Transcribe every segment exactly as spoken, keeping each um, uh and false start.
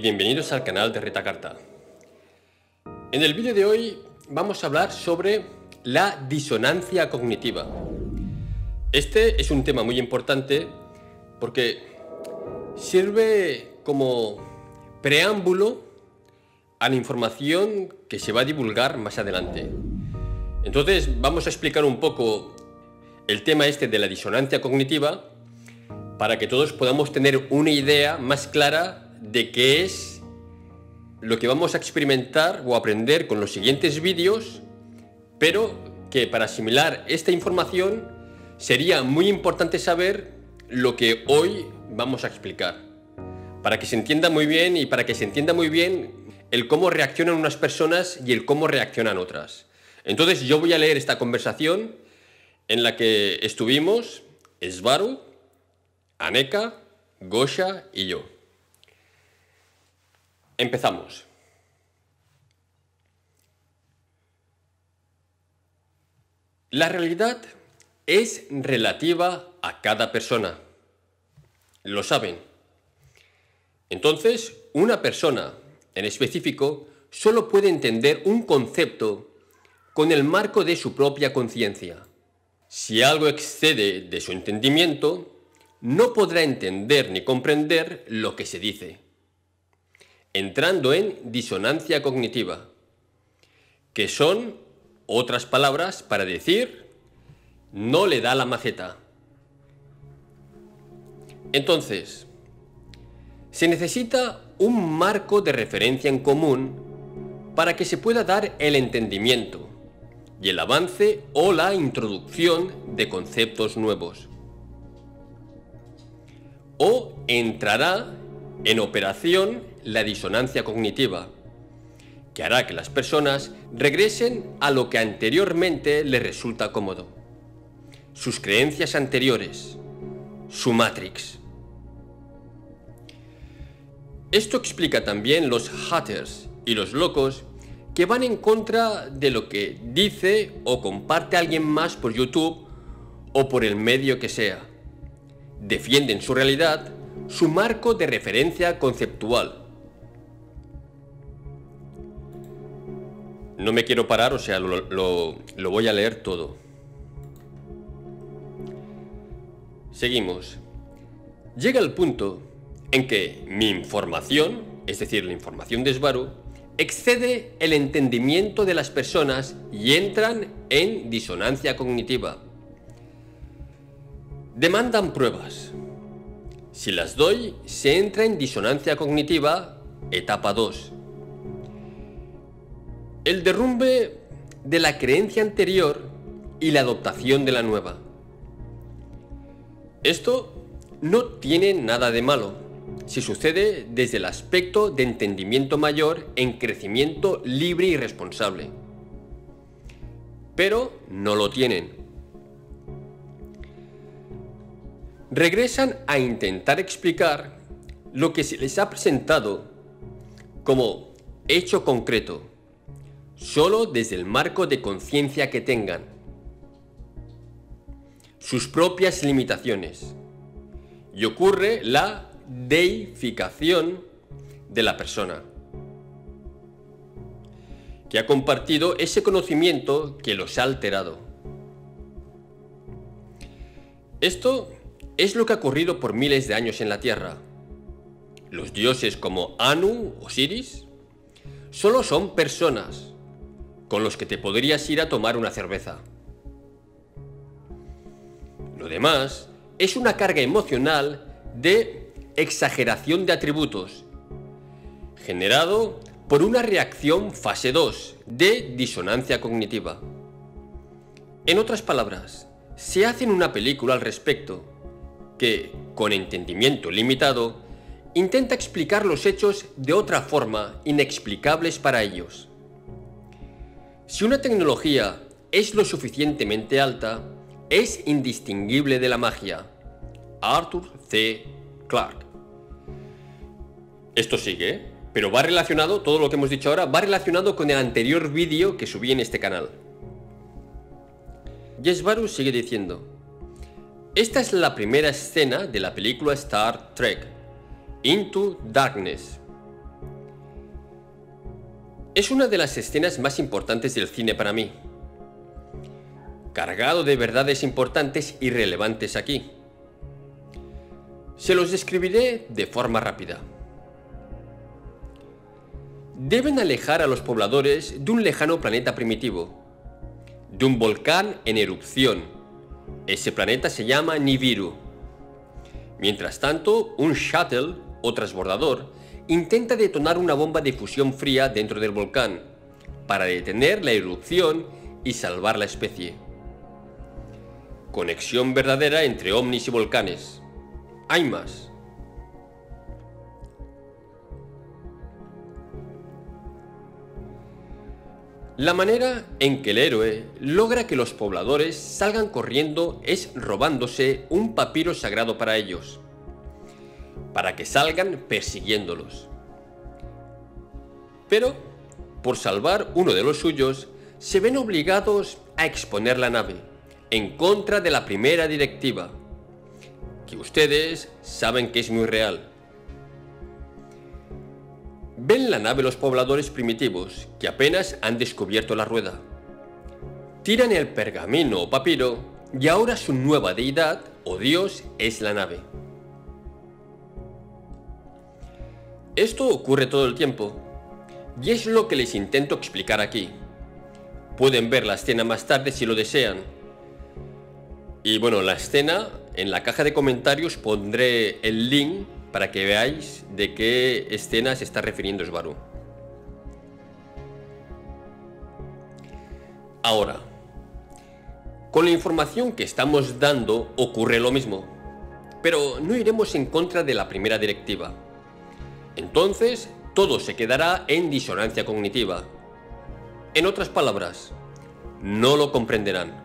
bienvenidos al canal de Retacarta. En el vídeo de hoy vamos a hablar sobre la disonancia cognitiva. Este es un tema muy importante porque sirve como preámbulo a la información que se va a divulgar más adelante. Entonces vamos a explicar un poco el tema este de la disonancia cognitiva para que todos podamos tener una idea más clara de qué es lo que vamos a experimentar o aprender con los siguientes vídeos, pero que para asimilar esta información sería muy importante saber lo que hoy vamos a explicar, para que se entienda muy bien y para que se entienda muy bien el cómo reaccionan unas personas y el cómo reaccionan otras. Entonces yo voy a leer esta conversación en la que estuvimos Esvaru, Aneka, Gosha y yo. Empezamos. La realidad es relativa a cada persona. Lo saben. Entonces, una persona en específico solo puede entender un concepto con el marco de su propia conciencia. Si algo excede de su entendimiento, no podrá entender ni comprender lo que se dice, entrando en disonancia cognitiva, que son otras palabras para decir no le da la maceta. Entonces, se necesita un marco de referencia en común para que se pueda dar el entendimiento y el avance o la introducción de conceptos nuevos. O entrará en operación la disonancia cognitiva, que hará que las personas regresen a lo que anteriormente les resulta cómodo, sus creencias anteriores, su Matrix. Esto explica también los haters y los locos que van en contra de lo que dice o comparte alguien más por YouTube o por el medio que sea. Defienden su realidad, su marco de referencia conceptual. No me quiero parar, o sea, lo, lo, lo voy a leer todo. Seguimos. Llega el punto en que mi información, es decir, la información de Esvaru, excede el entendimiento de las personas y entran en disonancia cognitiva. Demandan pruebas. Si las doy, se entra en disonancia cognitiva, etapa dos. El derrumbe de la creencia anterior y la adoptación de la nueva. Esto no tiene nada de malo si sucede desde el aspecto de entendimiento mayor en crecimiento libre y responsable. Pero no lo tienen. Regresan a intentar explicar lo que se les ha presentado como hecho concreto, solo desde el marco de conciencia que tengan, sus propias limitaciones, y ocurre la deificación de la persona, que ha compartido ese conocimiento que los ha alterado. Esto es lo que ha ocurrido por miles de años en la Tierra. Los dioses como Anu o Osiris solo son personas con los que te podrías ir a tomar una cerveza. Lo demás es una carga emocional de exageración de atributos, generado por una reacción fase dos de disonancia cognitiva. En otras palabras, se hacen una película al respecto que, con entendimiento limitado, intenta explicar los hechos de otra forma inexplicables para ellos. Si una tecnología es lo suficientemente alta, es indistinguible de la magia. Arthur C. Clarke. Esto sigue, ¿eh? Pero va relacionado, todo lo que hemos dicho ahora, va relacionado con el anterior vídeo que subí en este canal. Y Esvaru sigue diciendo: esta es la primera escena de la película Star Trek, Into Darkness. Es una de las escenas más importantes del cine para mí, cargado de verdades importantes y relevantes aquí. Se los describiré de forma rápida. Deben alejar a los pobladores de un lejano planeta primitivo, de un volcán en erupción. Ese planeta se llama Nibiru. Mientras tanto, un shuttle o transbordador intenta detonar una bomba de fusión fría dentro del volcán para detener la erupción y salvar la especie. Conexión verdadera entre ovnis y volcanes. Hay más. La manera en que el héroe logra que los pobladores salgan corriendo es robándose un papiro sagrado para ellos, para que salgan persiguiéndolos. Pero, por salvar uno de los suyos, se ven obligados a exponer la nave, en contra de la primera directiva, que ustedes saben que es muy real. Ven la nave los pobladores primitivos, que apenas han descubierto la rueda. Tiran el pergamino o papiro, y ahora su nueva deidad o dios es la nave. Esto ocurre todo el tiempo, y es lo que les intento explicar aquí. Pueden ver la escena más tarde si lo desean. Y bueno, la escena, en la caja de comentarios pondré el link para que veáis de qué escena se está refiriendo Svaru. Ahora, con la información que estamos dando ocurre lo mismo, pero no iremos en contra de la primera directiva. Entonces, todo se quedará en disonancia cognitiva. En otras palabras, no lo comprenderán.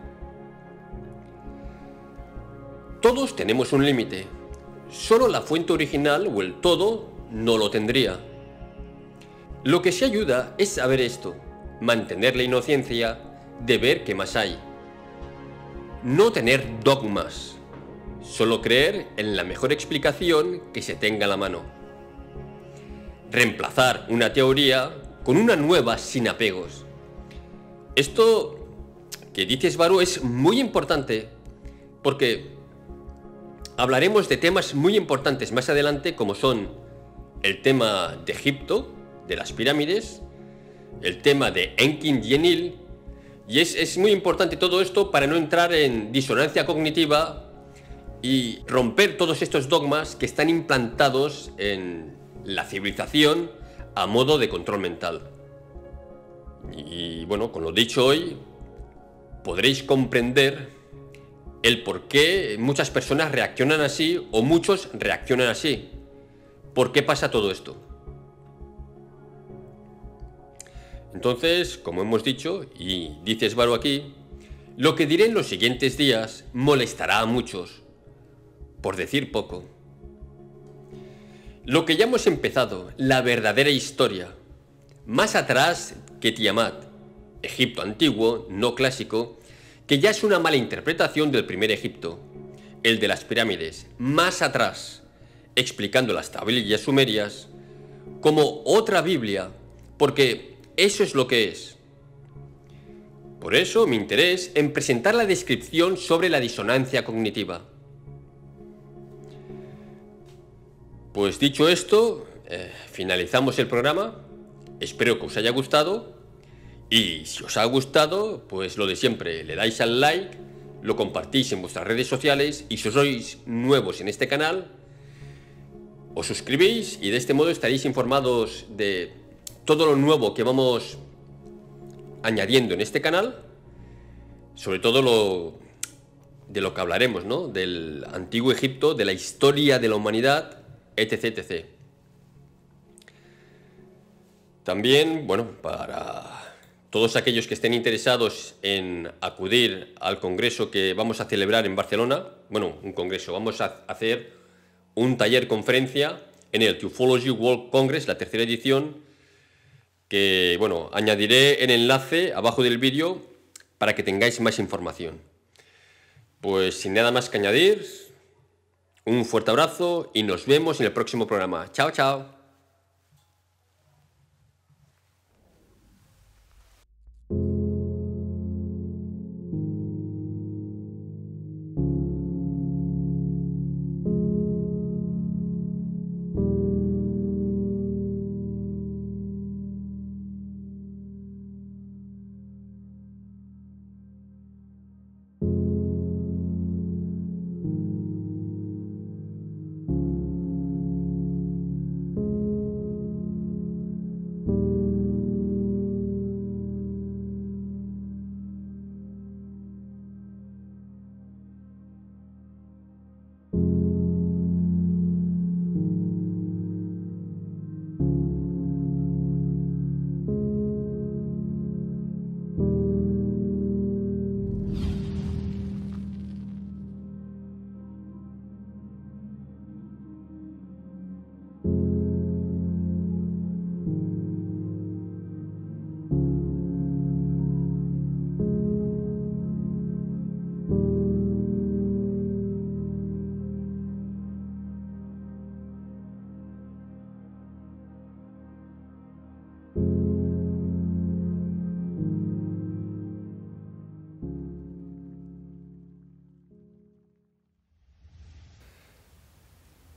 Todos tenemos un límite. Solo la fuente original o el todo no lo tendría. Lo que sí ayuda es saber esto, mantener la inocencia de ver qué más hay. No tener dogmas, solo creer en la mejor explicación que se tenga a la mano. Reemplazar una teoría con una nueva sin apegos. Esto que dice Svaru es muy importante porque hablaremos de temas muy importantes más adelante, como son el tema de Egipto, de las pirámides, el tema de Enki y Enlil, y es, es muy importante todo esto para no entrar en disonancia cognitiva y romper todos estos dogmas que están implantados en la civilización a modo de control mental. Y bueno, con lo dicho hoy, podréis comprender el por qué muchas personas reaccionan así o muchos reaccionan así. ¿Por qué pasa todo esto? Entonces, como hemos dicho, y dice Svaru aquí, lo que diré en los siguientes días molestará a muchos, por decir poco. Lo que ya hemos empezado, la verdadera historia, más atrás que Tiamat, Egipto antiguo, no clásico, que ya es una mala interpretación del primer Egipto, el de las pirámides, más atrás, explicando las tablillas sumerias como otra Biblia, porque eso es lo que es. Por eso mi interés en presentar la descripción sobre la disonancia cognitiva. Pues dicho esto, eh, finalizamos el programa. Espero que os haya gustado. Y si os ha gustado, pues lo de siempre, le dais al like, lo compartís en vuestras redes sociales y si os sois nuevos en este canal, os suscribís y de este modo estaréis informados de todo lo nuevo que vamos añadiendo en este canal, sobre todo lo de lo que hablaremos, ¿no? Del antiguo Egipto, de la historia de la humanidad, etc, etcétera. También, bueno, para todos aquellos que estén interesados en acudir al congreso que vamos a celebrar en Barcelona, bueno, un congreso, vamos a hacer un taller conferencia en el Ufology World Congress, la tercera edición, que, bueno, añadiré el enlace abajo del vídeo para que tengáis más información. Pues sin nada más que añadir, un fuerte abrazo y nos vemos en el próximo programa. Chao, chao.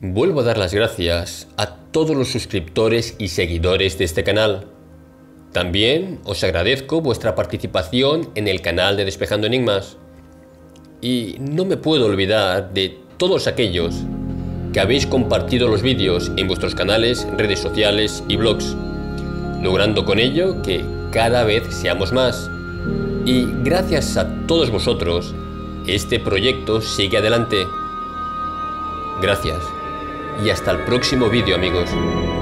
Vuelvo a dar las gracias a todos los suscriptores y seguidores de este canal. También os agradezco vuestra participación en el canal de Despejando Enigmas. Y no me puedo olvidar de todos aquellos que habéis compartido los vídeos en vuestros canales, redes sociales y blogs, logrando con ello que cada vez seamos más. Y gracias a todos vosotros, este proyecto sigue adelante. Gracias y hasta el próximo vídeo, amigos.